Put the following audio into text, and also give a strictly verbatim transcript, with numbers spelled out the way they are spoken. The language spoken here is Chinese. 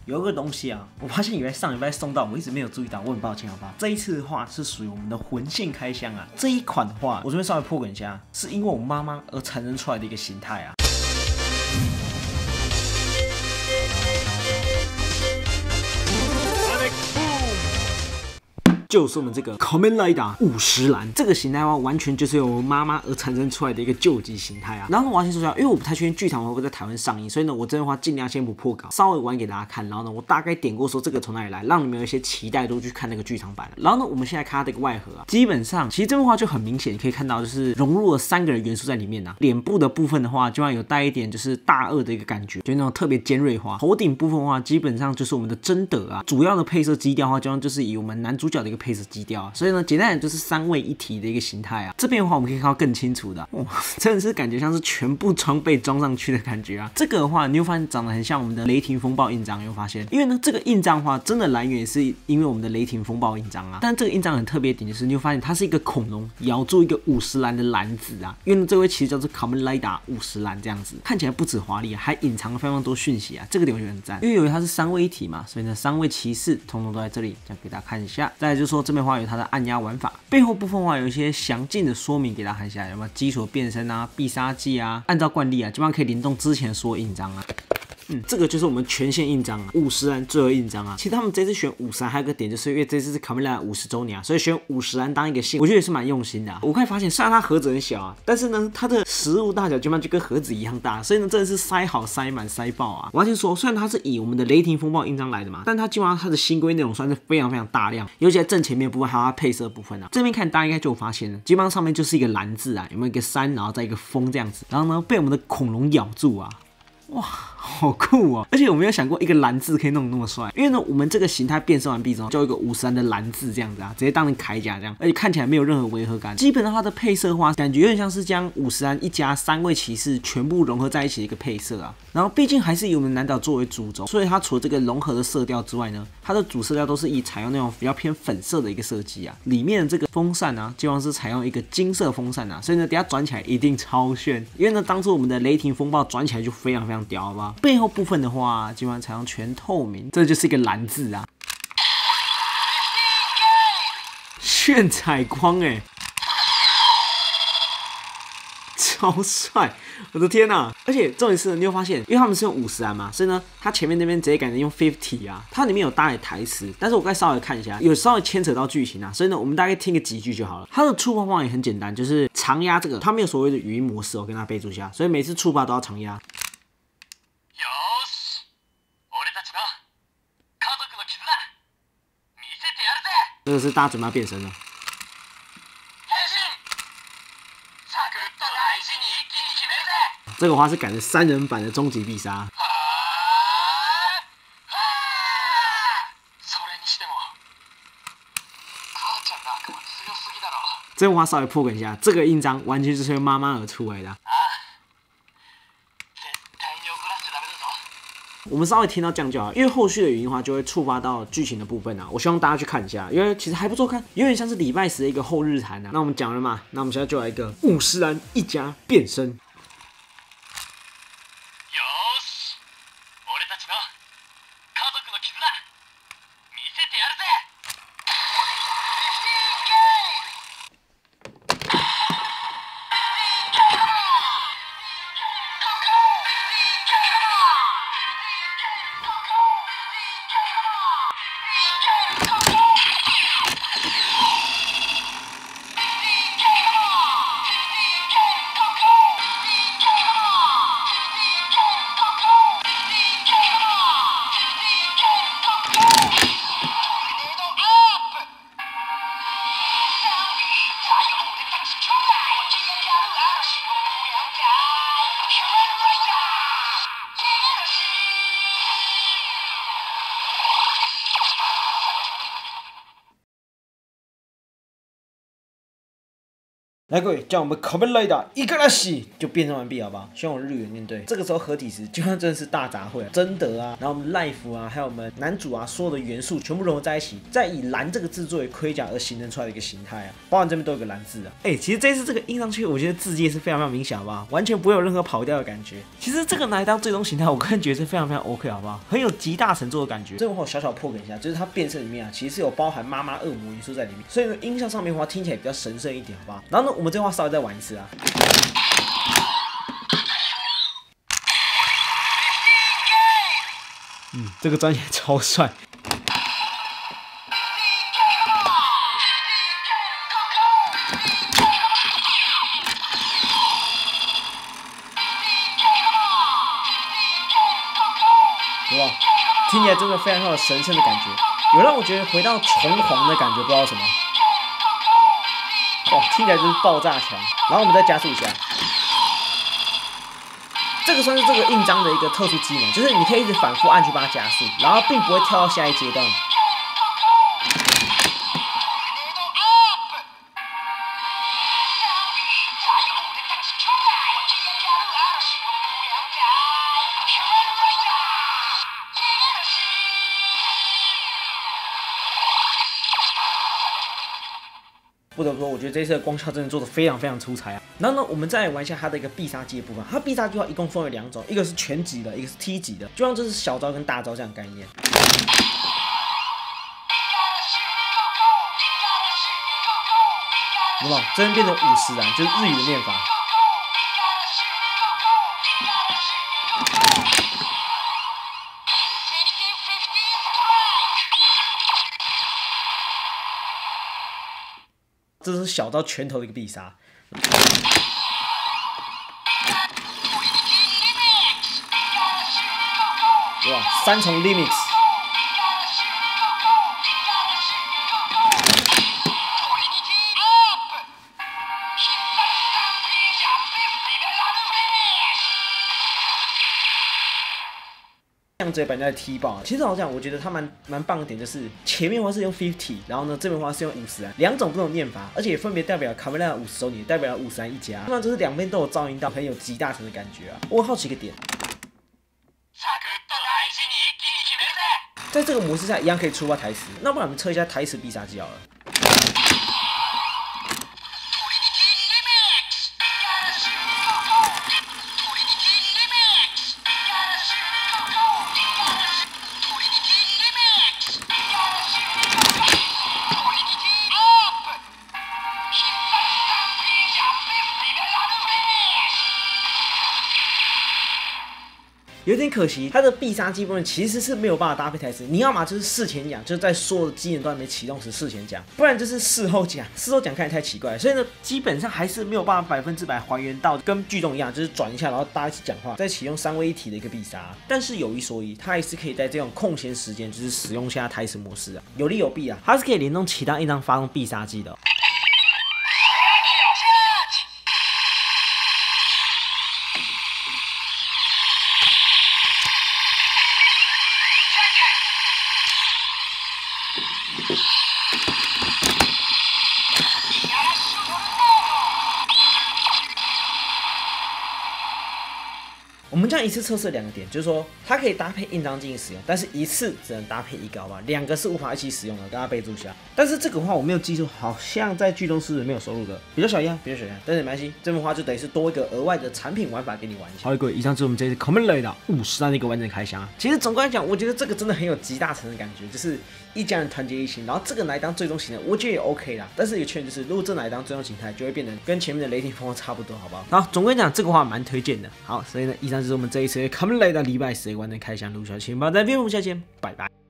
有一个东西啊，我发现以为上礼拜送到，我一直没有注意到，我很抱歉，好不好？这一次的话是属于我们的魂线开箱啊。这一款的话，我这边稍微破梗一下，是因为我妈妈而产生出来的一个形态啊。就是我们这个 Kamen Rider 五十岚这个形态的话，完全就是由我妈妈而产生出来的一个救急形态啊。然后呢，我要先说一下，因为我不太确定剧场会不会在台湾上映，所以呢，我这边的话尽量先不破稿，稍微玩给大家看。然后呢，我大概点过说这个从哪里来，让你们有一些期待度去看那个剧场版。然后呢，我们现在看它的一个外盒啊，基本上其实这边的话就很明显，你可以看到就是融入了三个人元素在里面啊。脸部的部分的话，就要有带一点就是大二的一个感觉，就那种特别尖锐化。头顶部分的话，基本上就是我们的真德啊。主要的配色基调的话，就像就是以我们男主角的一个配色基调啊。所以呢，简单点就是三位一体的一个形态啊。这边的话，我们可以看到更清楚的，哇，真的是感觉像是全部装备装上去的感觉啊。这个的话，你会发现长得很像我们的雷霆风暴印章，你会发现，因为呢，这个印章的话，真的来源也是因为我们的雷霆风暴印章啊。但这个印章很特别的点就是，你会发现它是一个恐龙咬住一个五十岚的岚子啊。因为呢，这位其实叫做 Kamen Rider 五十岚这样子，看起来不止华丽啊，还隐藏了非常多讯息啊。这个点我觉得很赞，因为由于它是三位一体嘛，所以呢，三位骑士通通都在这里，这样给大家看一下。再来就是说，这边的话有它的按压玩法，背后部分的话有一些详尽的说明给大家看一下，有没有基础变身啊、必杀技啊，按照惯例啊，基本上可以联动之前所有印章啊。嗯，这个就是我们全线印章啊，五十岚最后印章啊。其实他们这次选五十岚还有个点，就是因为这次是 Kamen Rider 五十周年啊，所以选五十岚当一个线，我觉得也是蛮用心的啊。我可以发现，虽然它盒子很小啊，但是呢，它的食物大小基本上就跟盒子一样大，所以呢，真的是塞好、塞满、塞爆啊。我要先说，虽然它是以我们的雷霆风暴印章来的嘛，但它基本上它的新规内容算是非常非常大量，尤其在正前面部分还有它配色部分啊。这边看大家应该就有发现了，基本上上面就是一个蓝字啊，有没有一个山，然后再一个风这样子，然后呢被我们的恐龙咬住啊。哇，好酷哦！而且我没有想过一个蓝字可以弄得那么帅，因为呢，我们这个形态变身完毕之后，就有一个五十岚的蓝字这样子啊，直接当成铠甲这样，而且看起来没有任何违和感。基本上它的配色的话，感觉有点像是将五十岚一家三位骑士全部融合在一起的一个配色啊。然后毕竟还是以我们男导作为主轴，所以它除了这个融合的色调之外呢，它的主色调都是以采用那种比较偏粉色的一个设计啊。里面的这个风扇啊，基本上是采用一个金色风扇啊，所以呢，等下转起来一定超炫。因为呢，当初我们的雷霆风暴转起来就非常非常屌，好不好？背后部分的话，基本上采用全透明，这就是一个蓝字啊，炫彩光哎，超帅！我的天哪、啊！而且重点是，你会发现，因为他们是用五十岚嘛，所以呢，它前面那边直接改成用五十啊，它里面有搭载台词，但是我该稍微看一下，有稍微牵扯到剧情啊，所以呢，我们大概听个几句就好了。它的触发方法也很简单，就是长压这个，它没有所谓的语音模式，我跟大家备注一下，所以每次触发都要长压。这个是大家准备要变身了。这个话是改成三人版的终极必杀。这个话稍微破梗一下，这个印章完全就是由妈妈而出来的。我们稍微听到这样就好，因为后续的语音的话就会触发到剧情的部分啊。我希望大家去看一下，因为其实还不错看，有点像是礼拜十的一个后日谈啊。那我们讲了嘛，那我们现在就来一个五十岚一家变身。 来，各位，将我们 Kamen Rider 一个来洗就变成完毕，好不好？希望我日元念对。这个时候合体时，就像真的是大杂烩啊，真德啊，然后我们 Life 啊，还有我们男主啊，所有的元素全部融合在一起，再以蓝这个字作为盔甲而形成出来的一个形态啊。包含这边都有个蓝字啊。哎、欸，其实这次这个印上去，我觉得字迹是非常非常明显，好不好？完全不会有任何跑调的感觉。其实这个拿来当最终形态，我个人觉得是非常非常 OK， 好不好？很有集大成作的感觉。这边我小小破梗一下，就是它变身里面啊，其实是有包含妈妈恶魔元素在里面，所以呢，音效上面的话听起来比较神圣一点，好不好？然后呢，我们这边话稍微再玩一次啊。嗯，这个专辑超帅。对吧？听起来真的非常有神圣的感觉，有让我觉得回到重皇的感觉，不知道什么。哇，听起来就是爆炸强。然后我们再加速一下。这个算是这个印章的一个特殊技能，就是你可以一直反复按去帮它加速，然后并不会跳到下一阶段。不得不说，我觉得这次的光效真的做的非常非常出彩啊。然后呢，我们再来玩一下它的一个必杀技的部分。它必杀技的话，一共分为两种，一个是拳击的，一个是踢击的，就像这是小招跟大招这样的概念。有没有？这边变成五十岚，就是日语的念法。这是小招拳头的一个必杀。哇，三重 limix。像这版在踢爆，其实好像我觉得它蛮蛮棒的点就是，前面的话是用 fifty， 然后呢这边的话是用五十岚，两种不同的念法，而且分别代表卡梅拉五十周年，代表了五十岚一家，那就是两边都有噪音到，很有集大成的感觉啊。我好奇一个点，在这个模式下一样可以触发台词，那不然我们测一下台词必杀技好了。有点可惜，它的必杀技部分其实是没有办法搭配台词。你要么就是事前讲，就是在所有的技能都还没启动时事前讲，不然就是事后讲。事后讲看起来太奇怪了，所以呢，基本上还是没有办法百分之百还原到跟剧中一样，就是转一下，然后大家一起讲话，再启用三位一体的一个必杀。但是有一说一，它还是可以在这种空闲时间，就是使用一下台词模式啊，有利有弊啊。它是可以联动其他印章发动必杀技的。我们这样一次测试两个点，就是说它可以搭配印章进行使用，但是一次只能搭配一个，好吧？两个是无法一起使用的，大家备注一下。但是这个的话我没有记住，好像在剧中是没有收录的，比较小一样，比较小一样，但是没关系，这边的话就等于是多一个额外的产品玩法给你玩一下。好，各位，以上就是我们这次 Kamen Rider 五十岚的一个完整开箱啊。其实总归来讲，我觉得这个真的很有集大成的感觉，就是一家人团结一心，然后这个来当最终形态，我觉得也 OK 啦。但是有缺点就是，如果这来当最终形态，就会变得跟前面的雷霆风暴差不多，好不好？好，总归讲这个话蛮推荐的。好，所以呢，以上就是我们这一次 Kamen Rider礼拜十的完整开箱录小情报，在片目下见，拜拜。